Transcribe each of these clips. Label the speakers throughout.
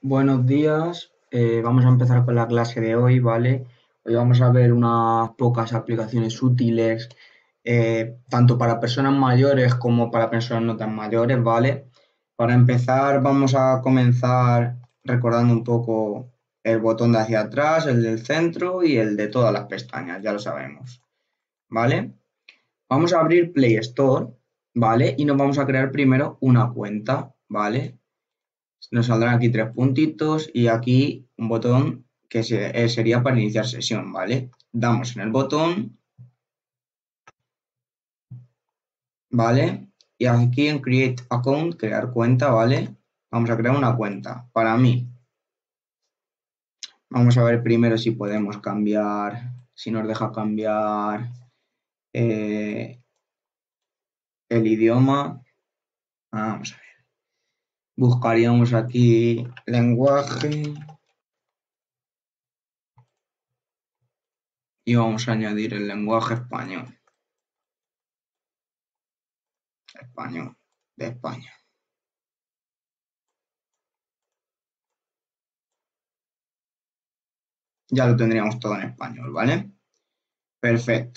Speaker 1: Buenos días, vamos a empezar con la clase de hoy, ¿vale? Hoy vamos a ver unas pocas aplicaciones útiles, tanto para personas mayores como para personas no tan mayores, ¿vale? Para empezar, vamos a comenzar recordando un poco el botón de hacia atrás, el del centro y el de todas las pestañas, ya lo sabemos, ¿vale? Vamos a abrir Play Store, ¿vale? Y nos vamos a crear primero una cuenta, ¿vale? Nos saldrán aquí tres puntitos y aquí un botón que sería para iniciar sesión, ¿vale? Damos en el botón, ¿vale? Y aquí en Create Account, crear cuenta, ¿vale? Vamos a crear una cuenta. Para mí, vamos a ver primero si podemos cambiar, si nos deja cambiar el idioma. Vamos a ver. Buscaríamos aquí lenguaje y vamos a añadir el lenguaje español. Español de España. Ya lo tendríamos todo en español, ¿vale? Perfecto.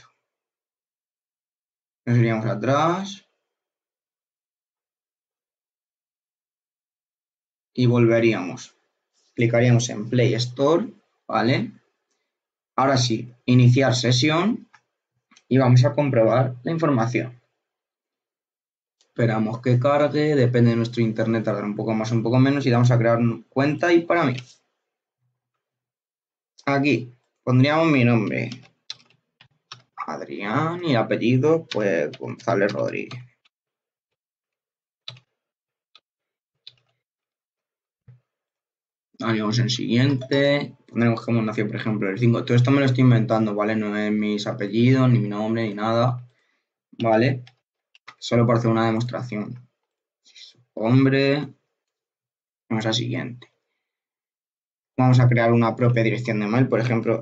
Speaker 1: Nos iríamos atrás y volveríamos. Clicaríamos en Play Store, ¿vale? Ahora sí, iniciar sesión y vamos a comprobar la información. Esperamos que cargue, depende de nuestro internet, tardará un poco más o un poco menos y vamos a crear cuenta y para mí. Aquí pondríamos mi nombre, Adrián, y apellido, pues González Rodríguez. Haríamos en siguiente, pondremos que hemos nacido, por ejemplo, el 5. Todo esto me lo estoy inventando, ¿vale? No es mis apellidos, ni mi nombre, ni nada, ¿vale? Solo para hacer una demostración. Hombre, vamos a siguiente. Vamos a crear una propia dirección de mail, por ejemplo,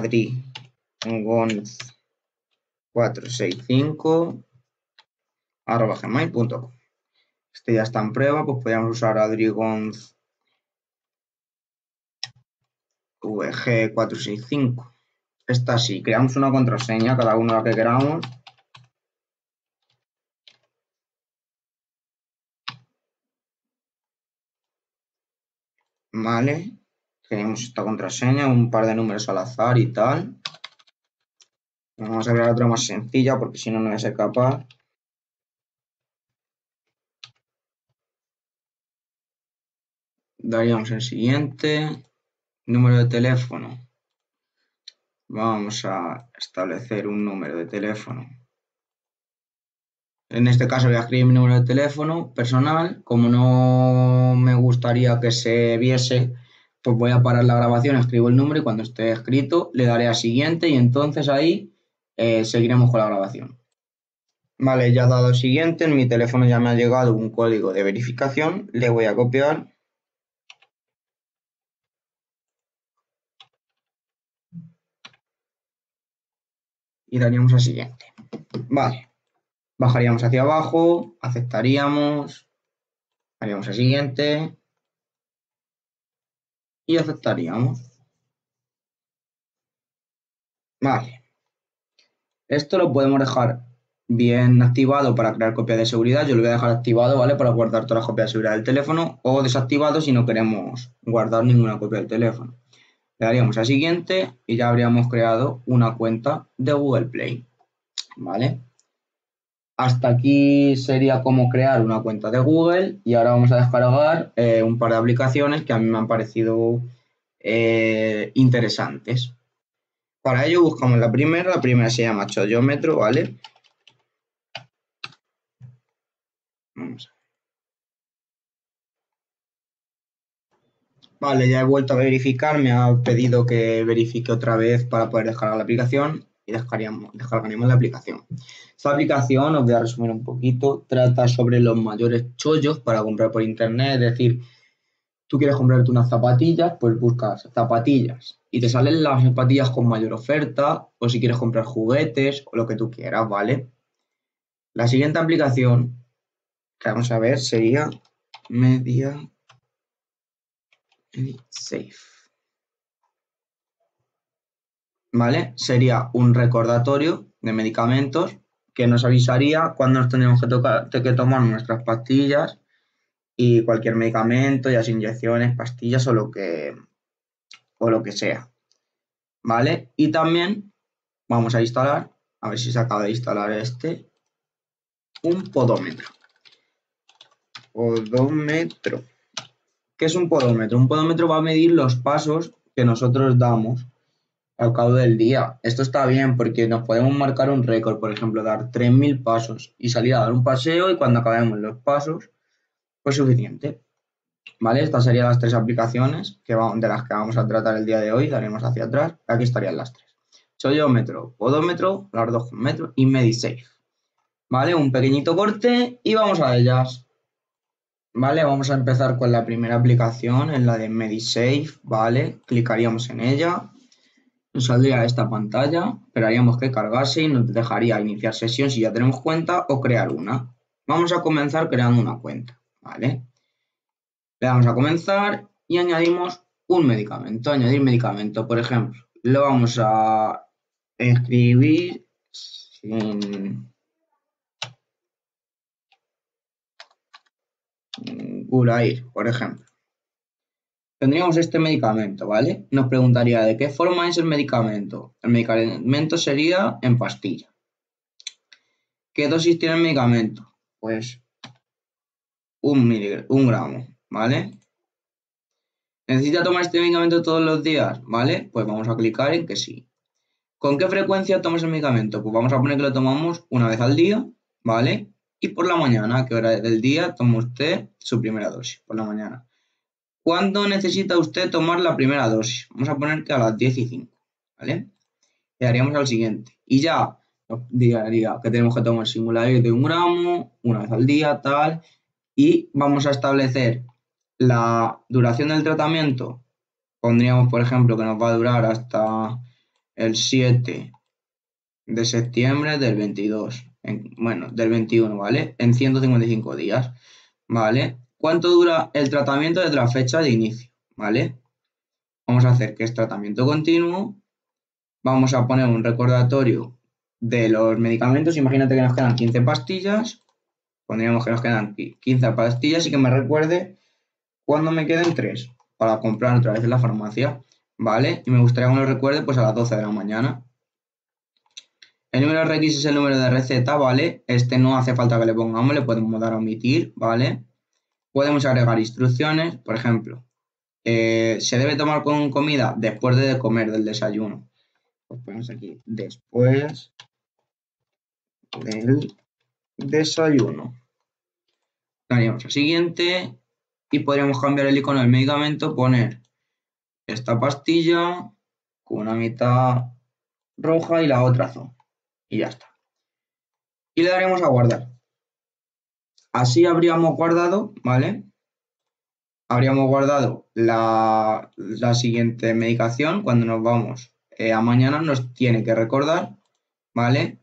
Speaker 1: adrigonz465@gmail.com. Este ya está en prueba, pues podríamos usar adrigonzvg465. Esta sí, creamos una contraseña, cada uno la que queramos. Vale, tenemos esta contraseña, un par de números al azar y tal. Vamos a crear otra más sencilla porque si no, no voy a ser capaz. Daríamos el siguiente. Número de teléfono. Vamos a establecer un número de teléfono. En este caso voy a escribir mi número de teléfono personal. Como no me gustaría que se viese, pues voy a parar la grabación, escribo el número y cuando esté escrito le daré a siguiente y entonces ahí seguiremos con la grabación. Vale, ya dado siguiente, en mi teléfono ya me ha llegado un código de verificación, le voy a copiar. Y daríamos a siguiente. Vale, bajaríamos hacia abajo, aceptaríamos, haríamos a siguiente y aceptaríamos. Vale, esto lo podemos dejar bien activado para crear copias de seguridad. Yo lo voy a dejar activado, ¿vale? Para guardar todas las copias de seguridad del teléfono o desactivado si no queremos guardar ninguna copia del teléfono. Le daríamos a siguiente y ya habríamos creado una cuenta de Google Play, ¿vale? Hasta aquí sería cómo crear una cuenta de Google y ahora vamos a descargar un par de aplicaciones que a mí me han parecido interesantes. Para ello buscamos la primera se llama Choyómetro, ¿vale? Vamos a ver. Vale, ya he vuelto a verificar, me ha pedido que verifique otra vez para poder descargar la aplicación y descargaremos la aplicación. Esta aplicación, os voy a resumir un poquito, trata sobre los mayores chollos para comprar por internet, es decir, tú quieres comprarte unas zapatillas, pues buscas zapatillas y te salen las zapatillas con mayor oferta o si quieres comprar juguetes o lo que tú quieras, ¿vale? La siguiente aplicación que vamos a ver sería Media MediSafe. ¿Vale? Sería un recordatorio de medicamentos que nos avisaría cuando nos tenemos que tomar nuestras pastillas y cualquier medicamento, ya sea inyecciones, pastillas o lo que sea. ¿Vale? Y también vamos a instalar, a ver si se acaba de instalar un podómetro. Podómetro. ¿Qué es un podómetro? Un podómetro va a medir los pasos que nosotros damos al cabo del día. Esto está bien porque nos podemos marcar un récord, por ejemplo, dar 3000 pasos y salir a dar un paseo y cuando acabemos los pasos, pues suficiente. ¿Vale? Estas serían las 3 aplicaciones de las que vamos a tratar el día de hoy. Daremos hacia atrás. Aquí estarían las 3. Chollometro, podómetro, las 2 con metro y MediSafe. ¿Vale? Un pequeñito corte y vamos a ellas. ¿Vale? Vamos a empezar con la primera aplicación, en la de MediSafe. ¿Vale? Clicaríamos en ella. Nos saldría esta pantalla, esperaríamos que cargase y nos dejaría iniciar sesión si ya tenemos cuenta o crear una. Vamos a comenzar creando una cuenta, ¿vale? Le damos a comenzar y añadimos un medicamento. Añadir medicamento, por ejemplo, lo vamos a escribir sin Gulair, por ejemplo. Tendríamos este medicamento, ¿vale? Nos preguntaría de qué forma es el medicamento. El medicamento sería en pastilla. ¿Qué dosis tiene el medicamento? Pues un gramo, ¿vale? ¿Necesita tomar este medicamento todos los días? ¿Vale? Pues vamos a clicar en que sí. ¿Con qué frecuencia tomas el medicamento? Pues vamos a poner que lo tomamos una vez al día, ¿vale? Y por la mañana, ¿a qué hora del día toma usted su primera dosis? Por la mañana. ¿Cuándo necesita usted tomar la primera dosis? Vamos a poner que a las 10:05, ¿vale? Le daríamos al siguiente. Y ya nos diría que tenemos que tomar Singulair de 1 gramo, una vez al día, tal. Y vamos a establecer la duración del tratamiento. Pondríamos, por ejemplo, que nos va a durar hasta el 7 de septiembre del 22. Del 21, ¿vale? En 155 días, ¿vale? ¿Cuánto dura el tratamiento desde la fecha de inicio? ¿Vale? Vamos a hacer que es tratamiento continuo. Vamos a poner un recordatorio de los medicamentos. Imagínate que nos quedan 15 pastillas. Pondríamos que nos quedan 15 pastillas y que me recuerde cuando me queden 3 para comprar otra vez en la farmacia, ¿vale? Y me gustaría que me lo recuerde pues a las 12 de la mañana. El número RX es el número de receta, ¿vale? Este no hace falta que le pongamos, le podemos dar a omitir, ¿vale? Podemos agregar instrucciones, por ejemplo, se debe tomar con comida después de comer del desayuno. Pues ponemos aquí, después del desayuno. Daríamos al siguiente y podríamos cambiar el icono del medicamento, poner esta pastilla con una mitad roja y la otra azul. Y ya está. Y le daremos a guardar. Así habríamos guardado, ¿vale? Habríamos guardado la siguiente medicación. Cuando nos vamos a mañana nos tiene que recordar, ¿vale?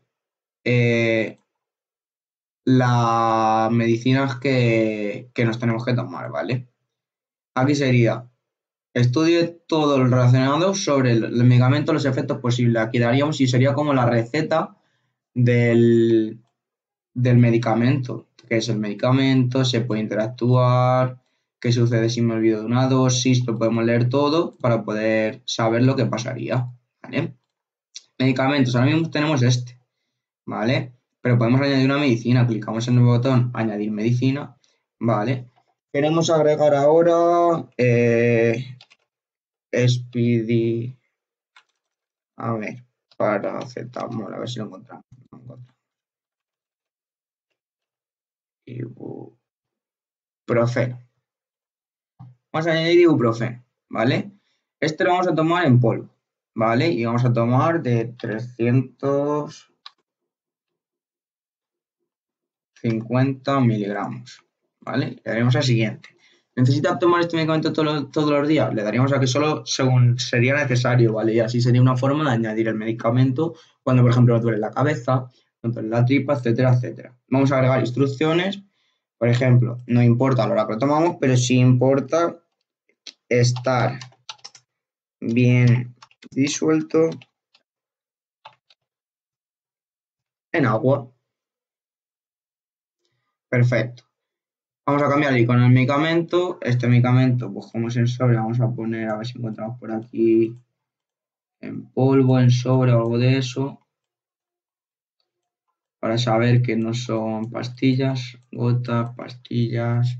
Speaker 1: Las medicinas que nos tenemos que tomar, ¿vale? Aquí sería, estudie todo lo relacionado sobre el medicamento, los efectos posibles. Aquí daríamos y sería como la receta del medicamento, qué es el medicamento, se puede interactuar, qué sucede si me olvido de una dosis, lo podemos leer todo para poder saber lo que pasaría, ¿vale? Medicamentos, ahora mismo tenemos este, ¿vale? Pero podemos añadir una medicina, clicamos en el botón añadir medicina, ¿vale? Queremos agregar ahora Speedy, a ver, paracetamol, a ver si lo encontramos. Ibuprofeno. Vamos a añadir ibuprofeno, ¿vale? Este lo vamos a tomar en polvo, ¿vale? Y vamos a tomar de 350 miligramos, ¿vale? Le daremos al siguiente. ¿Necesita tomar este medicamento todos los días? Le daríamos a que solo según sería necesario, ¿vale? Y así sería una forma de añadir el medicamento cuando, por ejemplo, nos duele la cabeza, nos duele la tripa, etcétera, etcétera. Vamos a agregar instrucciones. Por ejemplo, no importa la hora que lo tomamos, pero sí importa estar bien disuelto en agua. Perfecto. Vamos a cambiar el icono del medicamento. Este medicamento, pues como es en sobre, vamos a poner, a ver si encontramos por aquí en polvo, en sobre o algo de eso, para saber que no son pastillas, gotas, pastillas.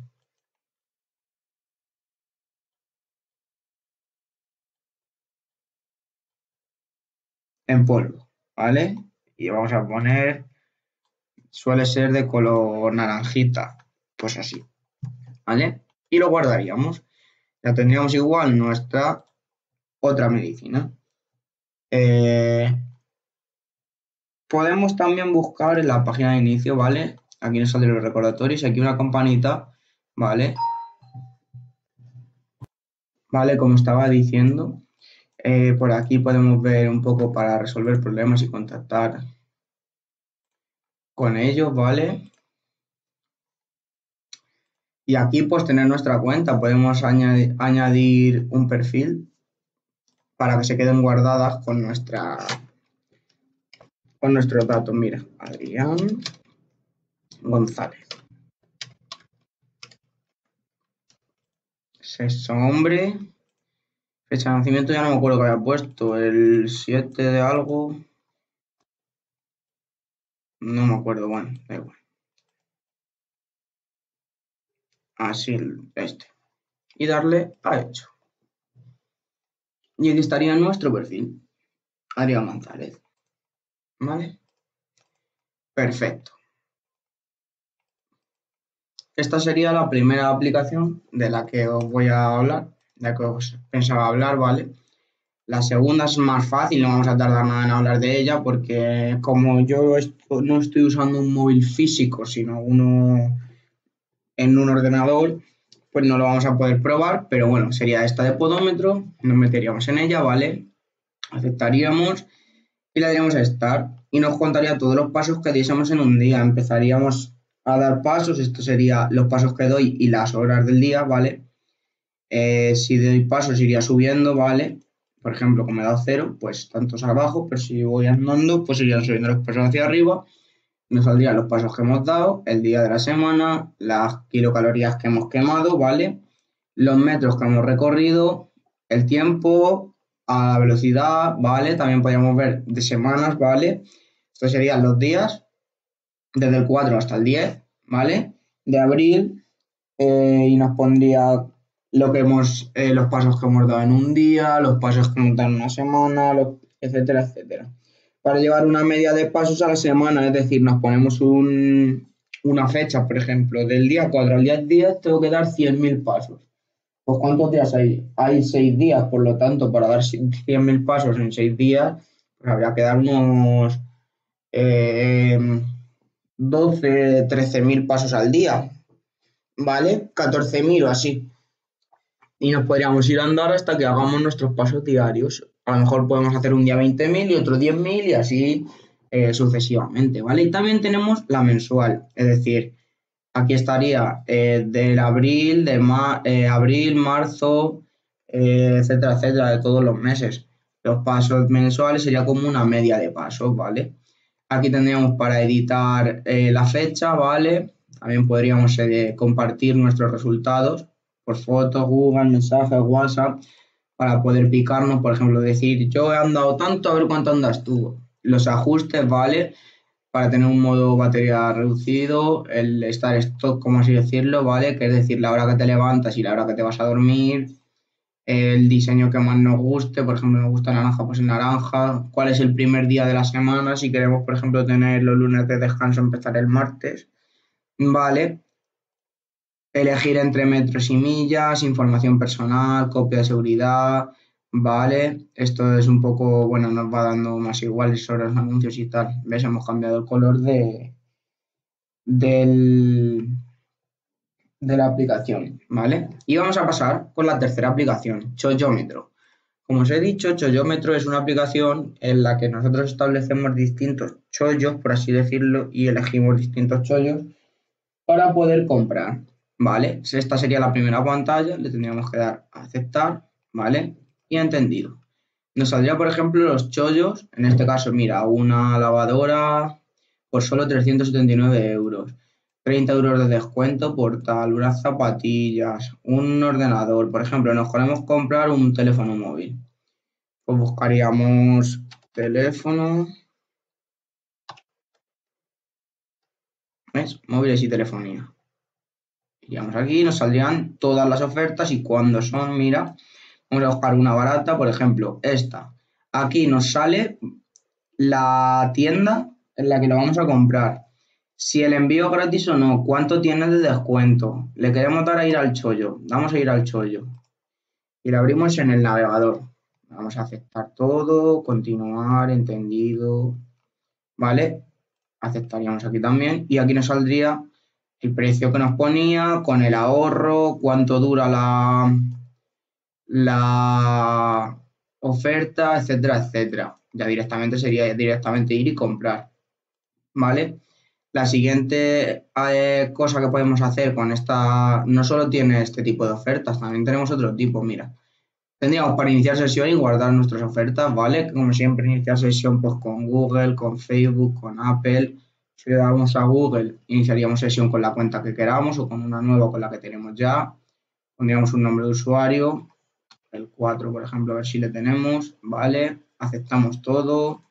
Speaker 1: En polvo, ¿vale? Y vamos a poner, suele ser de color naranjita, pues así, ¿vale? Y lo guardaríamos. Ya tendríamos igual nuestra otra medicina. Podemos también buscar en la página de inicio, ¿vale? Aquí nos salen los recordatorios, aquí una campanita, ¿vale? ¿Vale? Como estaba diciendo, por aquí podemos ver un poco para resolver problemas y contactar con ellos, ¿vale? Y aquí pues tener nuestra cuenta, podemos añadir un perfil para que se queden guardadas con nuestros datos. Mira, Adrián González. Sexo hombre. Fecha de nacimiento ya no me acuerdo que había puesto. El 7 de algo. No me acuerdo, bueno, da igual. Así este. Y darle a hecho. Y aquí estaría nuestro perfil. Adrián González. ¿Vale? Perfecto. Esta sería la primera aplicación de la que os voy a hablar, de la que os pensaba hablar, ¿vale? La segunda es más fácil, no vamos a tardar nada en hablar de ella porque como yo no estoy usando un móvil físico, sino uno en un ordenador, pues no lo vamos a poder probar, pero bueno, sería esta de podómetro, nos meteríamos en ella, ¿vale? Aceptaríamos y le daríamos a Start y nos contaría todos los pasos que diésemos en un día. Empezaríamos a dar pasos, esto sería los pasos que doy y las horas del día, ¿vale? Si doy pasos iría subiendo, ¿vale? Por ejemplo, como he dado 0, pues tantos abajo, pero si voy andando, pues irían subiendo los pasos hacia arriba. Nos saldrían los pasos que hemos dado, el día de la semana, las kilocalorías que hemos quemado, ¿vale? Los metros que hemos recorrido, el tiempo, a la velocidad, ¿vale? También podríamos ver de semanas, ¿vale? Estos serían los días, desde el 4 hasta el 10, ¿vale? De abril, y nos pondría los pasos que hemos dado en un día, los pasos que hemos dado en una semana, etcétera, etcétera. Para llevar una media de pasos a la semana, es decir, nos ponemos una fecha, por ejemplo, del día 4 al día 10 tengo que dar 100.000 pasos. Pues ¿cuántos días hay? Hay 6 días, por lo tanto, para dar 100.000 pasos en 6 días, pues habría que dar unos 12, 13.000 pasos al día, ¿vale? 14.000 o así. Y nos podríamos ir a andar hasta que hagamos nuestros pasos diarios. A lo mejor podemos hacer un día 20.000 y otro 10.000 y así sucesivamente, ¿vale? Y también tenemos la mensual, es decir, aquí estaría del abril, abril, marzo, etcétera, etcétera, de todos los meses. Los pasos mensuales sería como una media de pasos, ¿vale? Aquí tendríamos para editar la fecha, ¿vale? También podríamos compartir nuestros resultados por fotos, Google, mensajes, WhatsApp, para poder picarnos, por ejemplo, decir, yo he andado tanto, a ver cuánto andas tú. Los ajustes, ¿vale? Para tener un modo batería reducido, el estar stock, como así decirlo, ¿vale? Que es decir, la hora que te levantas y la hora que te vas a dormir, el diseño que más nos guste, por ejemplo, nos gusta naranja, pues en naranja, cuál es el primer día de la semana, si queremos, por ejemplo, tener los lunes de descanso, empezar el martes, ¿vale? Elegir entre metros y millas, información personal, copia de seguridad, ¿vale? Esto es un poco, bueno, nos va dando más iguales sobre los anuncios y tal. ¿Ves? Hemos cambiado el color del, de la aplicación, ¿vale? Y vamos a pasar con la tercera aplicación, Choyómetro. Como os he dicho, Choyómetro es una aplicación en la que nosotros establecemos distintos chollos, por así decirlo, y elegimos distintos chollos para poder comprar, ¿vale? Esta sería la primera pantalla, le tendríamos que dar a aceptar, ¿vale? Y entendido. Nos saldría, por ejemplo, los chollos, en este caso, mira, una lavadora por solo 379 euros, 30 euros de descuento por tal, unas zapatillas, un ordenador, por ejemplo, nos queremos comprar un teléfono móvil. Pues buscaríamos teléfono, ¿ves? Móviles y telefonía. Iríamos aquí, nos saldrían todas las ofertas y cuándo son, mira, vamos a buscar una barata, por ejemplo, esta. Aquí nos sale la tienda en la que lo vamos a comprar, si el envío es gratis o no, cuánto tiene de descuento. Le queremos dar a ir al chollo, vamos a ir al chollo y lo abrimos en el navegador. Vamos a aceptar todo, continuar, entendido, ¿vale? Aceptaríamos aquí también y aquí nos saldría el precio que nos ponía con el ahorro, cuánto dura la oferta, etcétera, etcétera. Ya directamente sería directamente ir y comprar, ¿vale? La siguiente cosa que podemos hacer con esta, no solo tiene este tipo de ofertas, también tenemos otro tipo, mira. Tendríamos para iniciar sesión y guardar nuestras ofertas, ¿vale? Como siempre, iniciar sesión pues con Google, con Facebook, con Apple. Si le damos a Google, iniciaríamos sesión con la cuenta que queramos o con una nueva con la que tenemos ya. Pondríamos un nombre de usuario, el 4, por ejemplo, a ver si le tenemos, ¿vale? Aceptamos todo.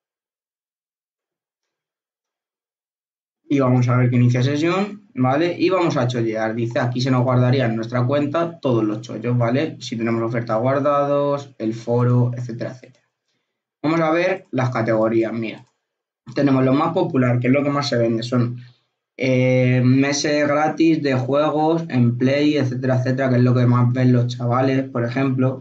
Speaker 1: Y vamos a ver que inicia sesión, ¿vale? Y vamos a chollear. Dice, aquí se nos guardaría en nuestra cuenta todos los chollos, ¿vale? Si tenemos ofertas guardados, el foro, etcétera, etcétera. Vamos a ver las categorías, mira. Tenemos lo más popular, que es lo que más se vende, son meses gratis de juegos en Play, etcétera, etcétera, que es lo que más ven los chavales, por ejemplo.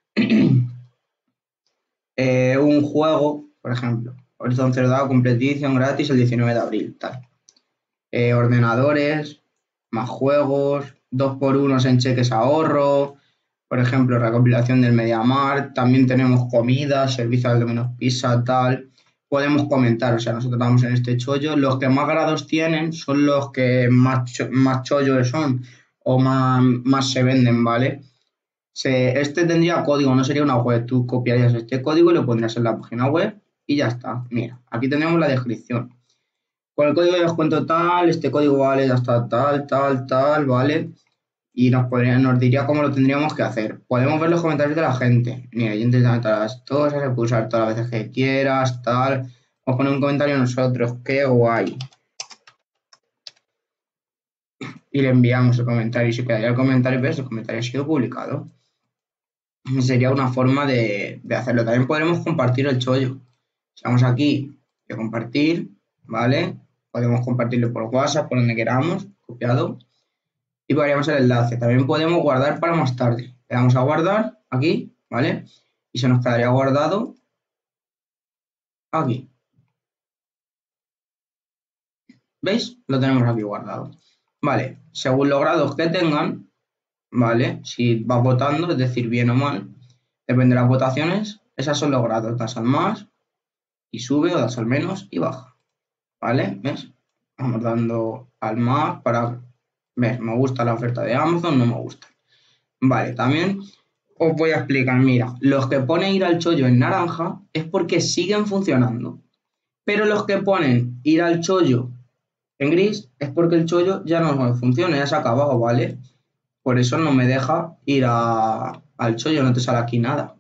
Speaker 1: Un juego, por ejemplo, Horizon Zero Dawn Complete Edition gratis el 19 de abril, tal. Ordenadores, más juegos, 2x1 en cheques ahorro, por ejemplo, recopilación del MediaMarkt, también tenemos comida, servicio al menos pizza, tal. Podemos comentar, o sea, nosotros estamos en este chollo. Los que más grados tienen son los que más chollos son o más se venden, ¿vale? Este tendría código, no sería una web. Tú copiarías este código y lo pondrías en la página web y ya está. Mira, aquí tenemos la descripción. Con el código de descuento tal, este código vale hasta tal, tal, tal, ¿vale? Y nos diría cómo lo tendríamos que hacer. Podemos ver los comentarios de la gente. Mira, yo intento todas las cosas, se puede usar todas las veces que quieras, tal. Vamos a poner un comentario nosotros, qué guay. Y le enviamos el comentario y se quedaría el comentario, ves, el comentario ha sido publicado. Sería una forma de hacerlo. También podremos compartir el chollo. Si vamos aquí de compartir, ¿vale? Podemos compartirlo por WhatsApp, por donde queramos, copiado. Y pondríamos el enlace. También podemos guardar para más tarde. Le damos a guardar aquí, ¿vale? Y se nos quedaría guardado aquí. ¿Veis? Lo tenemos aquí guardado. Vale, según los grados que tengan, ¿vale? Si vas votando, es decir, bien o mal, depende de las votaciones, esas son los grados. Das al más y sube o das al menos y baja. ¿Vale? ¿Ves? Vamos dando al más para ver, me gusta la oferta de Amazon, no me gusta. Vale, también os voy a explicar, mira, los que ponen ir al chollo en naranja es porque siguen funcionando, pero los que ponen ir al chollo en gris es porque el chollo ya no funciona, ya se ha acabado, ¿vale? Por eso no me deja ir al chollo, no te sale aquí nada.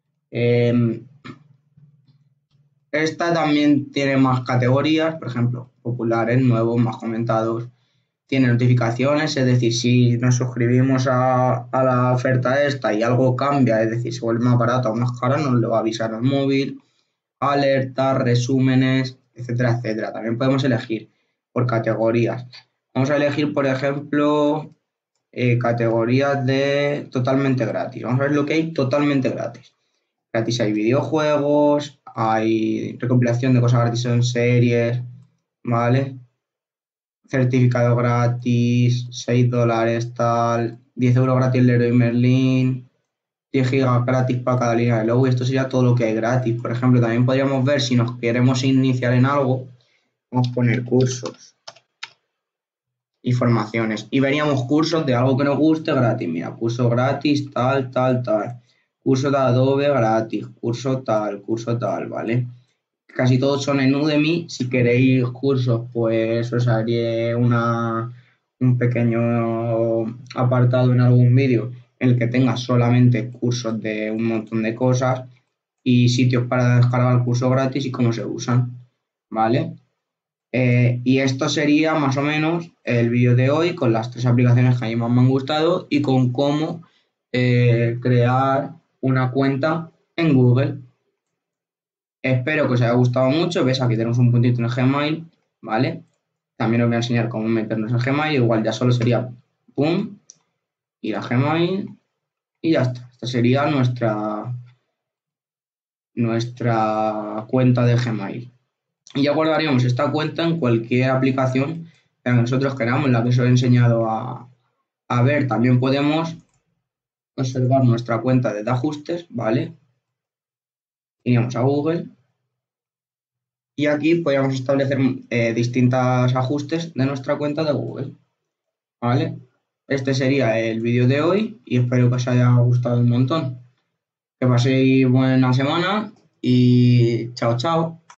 Speaker 1: Esta también tiene más categorías, por ejemplo, populares, nuevos, más comentados. Tiene notificaciones, es decir, si nos suscribimos a la oferta esta y algo cambia, es decir, se vuelve más barata o más cara, nos lo va a avisar al móvil, alertas, resúmenes, etcétera, etcétera. También podemos elegir por categorías. Vamos a elegir, por ejemplo, categorías de totalmente gratis. Vamos a ver lo que hay totalmente gratis. Gratis hay videojuegos, hay recopilación de cosas gratis en series, ¿vale? Certificado gratis, 6 dólares, tal, 10 euros gratis el Leroy Merlin, 10 gigas gratis para cada línea de logo, y esto sería todo lo que hay gratis. Por ejemplo, también podríamos ver si nos queremos iniciar en algo, vamos a poner cursos y formaciones. Y veríamos cursos de algo que nos guste gratis. Mira, curso gratis, tal, tal, tal. Curso de Adobe gratis, curso tal, ¿vale? Casi todos son en Udemy. Si queréis cursos, pues os haré un pequeño apartado en algún vídeo en el que tenga solamente cursos de un montón de cosas y sitios para descargar el curso gratis y cómo se usan, ¿vale? Y esto sería más o menos el vídeo de hoy con las tres aplicaciones que a mí más me han gustado y con cómo crear una cuenta en Google. Espero que os haya gustado mucho. Ves, aquí tenemos un puntito en el Gmail, ¿vale? También os voy a enseñar cómo meternos en Gmail. Igual ya solo sería, pum, ir a Gmail y ya está. Esta sería nuestra cuenta de Gmail. Y ya guardaríamos esta cuenta en cualquier aplicación que nosotros queramos, la que os he enseñado a ver. También podemos observar nuestra cuenta de ajustes, ¿vale? Iríamos a Google y aquí podríamos establecer distintos ajustes de nuestra cuenta de Google, ¿vale? Este sería el vídeo de hoy y espero que os haya gustado un montón. Que paséis buena semana y chao, chao.